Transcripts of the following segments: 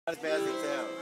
As bad as it sounds.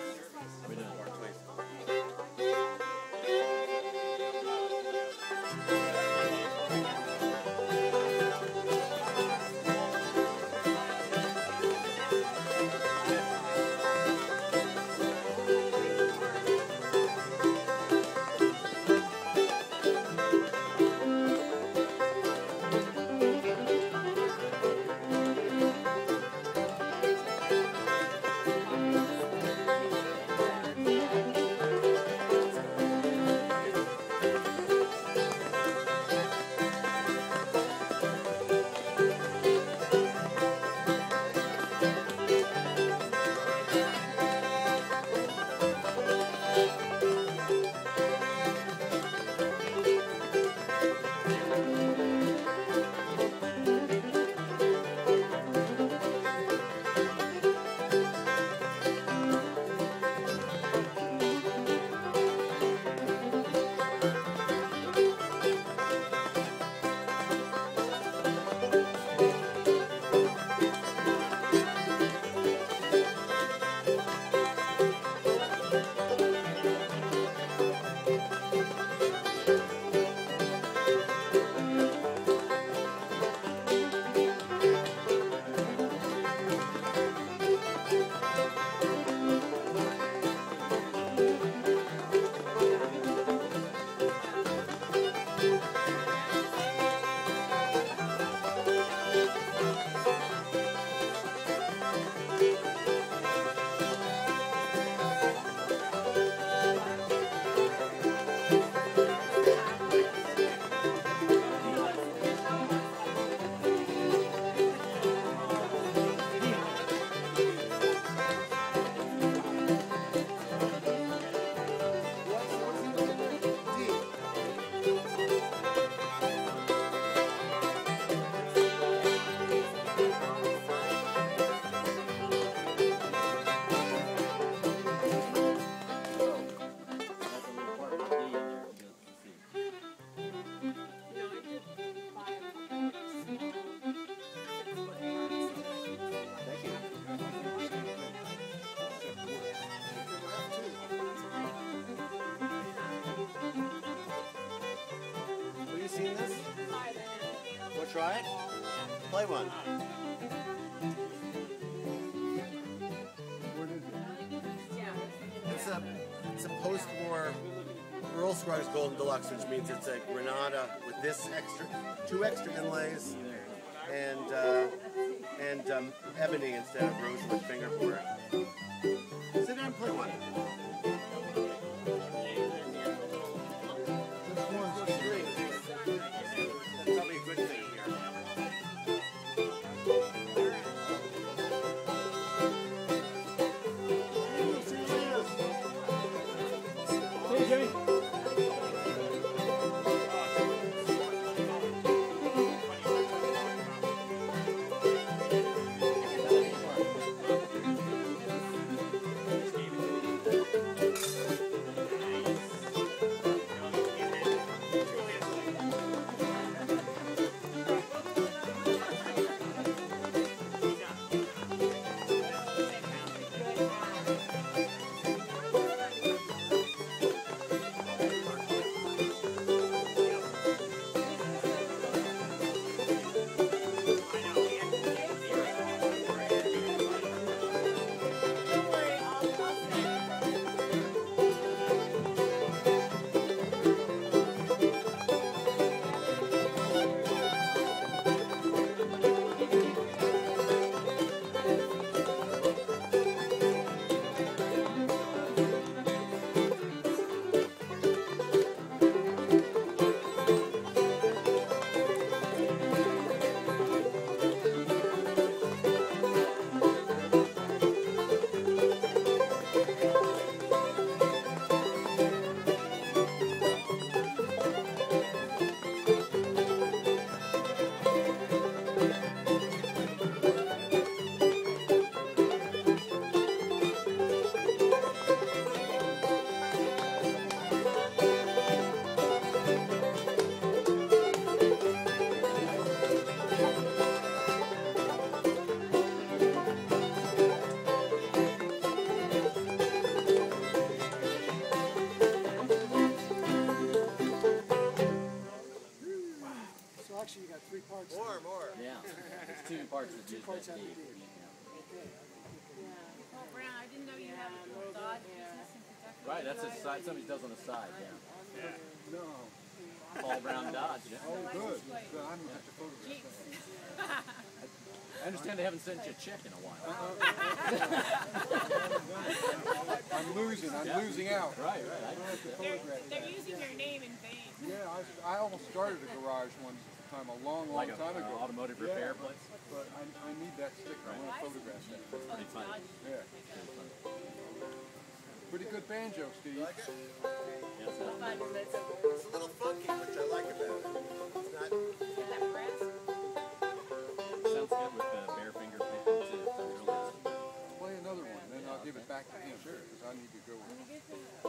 Try it? Play one. It's a post-war Earl Scruggs Golden Deluxe, which means it's a Granada with this two extra inlays, and ebony instead of rosewood fingerboard. Sit there and play one. two parts that two parts have D. the D. Well, Brown, I didn't know you had a little Dodge business in Kentucky. Right, that's a side, somebody does on the side, yeah. No. Paul Brown Dodge, yeah. Oh, good. Good. I'm going to have to photograph that. I understand they haven't sent you a check in a while. I'm losing out. Right. They're using your name in vain. Yeah, I almost started a garage one time, a long Like time ago. automotive repair place? But I need that sticker. I want to photograph that. That's pretty funny. Yeah. Pretty good banjo, Steve. You like it? Yes, It's a little funky, which I like about it. It's not. sounds good with the bare finger picking too. Sounds really nice. Play another one, then I'll give it back to him. Sure. Because I need to go.